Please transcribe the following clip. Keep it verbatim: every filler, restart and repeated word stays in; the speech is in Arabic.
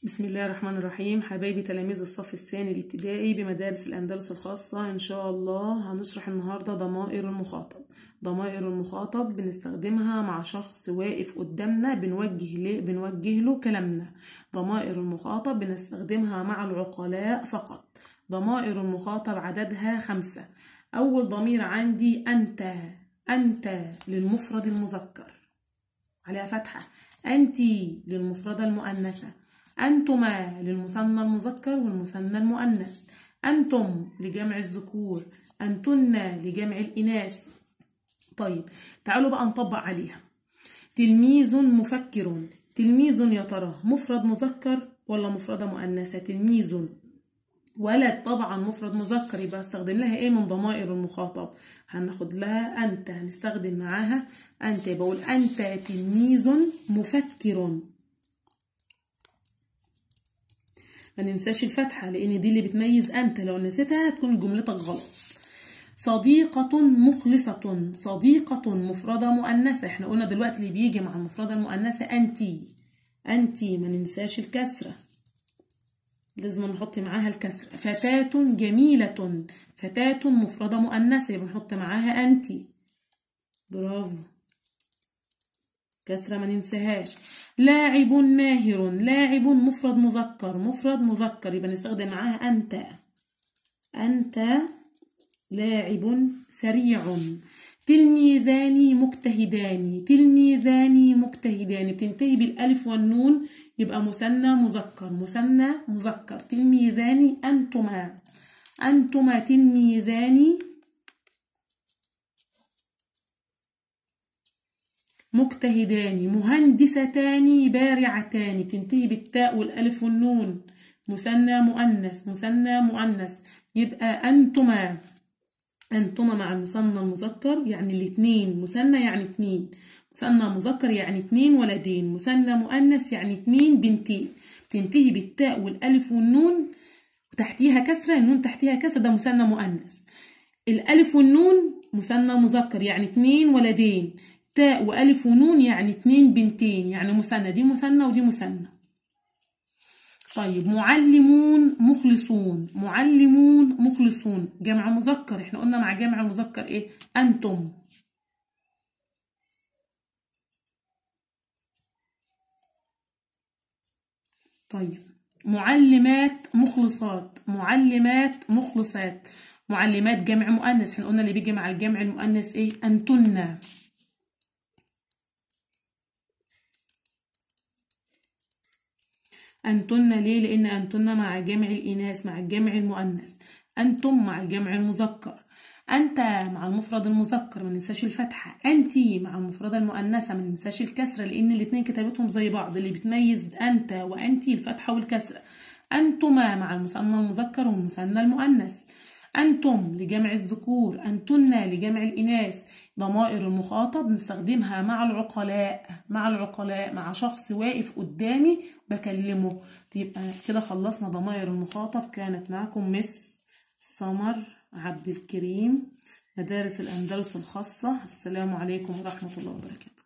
بسم الله الرحمن الرحيم. حبايبي تلاميذ الصف الثاني الابتدائي بمدارس الأندلس الخاصة، إن شاء الله هنشرح النهاردة ضمائر المخاطب. ضمائر المخاطب بنستخدمها مع شخص واقف قدامنا بنوجه له بنوجه له كلامنا. ضمائر المخاطب بنستخدمها مع العقلاء فقط. ضمائر المخاطب عددها خمسة. أول ضمير عندي أنت. أنت للمفرد المذكر عليها فتحة. أنتي للمفردة المؤنثة. أنتما للمثنى المذكر والمثنى المؤنث. أنتم لجمع الذكور. أنتن لجمع الإناث. طيب تعالوا بقى نطبق عليها. تلميذ مفكر. تلميذ يا ترى مفرد مذكر ولا مفردة مؤنثة؟ تلميذ ولد طبعا مفرد مذكر، يبقى هستخدم لها ايه من ضمائر المخاطب؟ هناخد لها أنت، هنستخدم معاها أنت. بقول أنت تلميذ مفكر. ما ننساش الفتحة لأن دي اللي بتميز أنت، لو نسيتها هتكون جملتك غلط. صديقة مخلصة. صديقة مفردة مؤنثة، احنا قلنا دلوقتي اللي بيجي مع المفردة المؤنثة أنتي. أنتي ما ننساش الكسرة، لازم نحط معاها الكسرة. فتاة جميلة. فتاة مفردة مؤنثة يبقى نحط معاها أنتي. برافو، كسرة ما ننساهاش. لاعب ماهر. لاعب مفرد مذكر. مفرد مذكر يبقى نستخدم معاها أنت. أنت لاعب سريع. تلميذان مجتهدان. تلميذان مجتهدان بتنتهي بالألف والنون يبقى مثنى مذكر. مثنى مذكر. تلميذان أنتما. أنتما تلميذان مجتهدان. مهندستان بارعتان بتنتهي بالتاء والألف والنون. مثنى مؤنث. مثنى مؤنث يبقى أنتما. أنتما مع المثنى المذكر يعني الاتنين. مثنى يعني اتنين. مثنى مذكر يعني اتنين ولدين. مثنى مؤنث يعني اتنين بنتين. بتنتهي بالتاء والألف والنون وتحتيها كسرة. النون تحتيها كسرة، ده مثنى مؤنث. الألف والنون مثنى مذكر يعني اتنين ولدين. تاء وألف ونون يعني اتنين بنتين، يعني مثنى. دي مثنى ودي مثنى. طيب معلمون مخلصون. معلمون مخلصون جمع مذكر، احنا قلنا مع جمع المذكر ايه؟ أنتم. طيب معلمات مخلصات. معلمات مخلصات. معلمات جمع مؤنث، احنا قلنا اللي بيجي مع الجمع المؤنث ايه؟ أنتن. أنتن ليه؟ لأن أنتن مع جمع الإناث مع الجمع المؤنث. أنتم مع الجمع المذكر. أنت مع المفرد المذكر ما ننساش الفتحة. أنتي مع المفردة المؤنثة ما ننساش الكسرة لأن الاتنين كتابتهم زي بعض. اللي بتميز أنت وأنتي الفتحة والكسرة. أنتما مع المثنى المذكر والمثنى المؤنث. أنتم لجمع الذكور. أنتن لجمع الإناث. ضمائر المخاطب نستخدمها مع العقلاء. مع العقلاء مع شخص واقف قدامي بكلمه. يبقى كده خلصنا ضمائر المخاطب. كانت معكم مس سمر عبد الكريم، مدارس الأندلس الخاصة. السلام عليكم ورحمة الله وبركاته.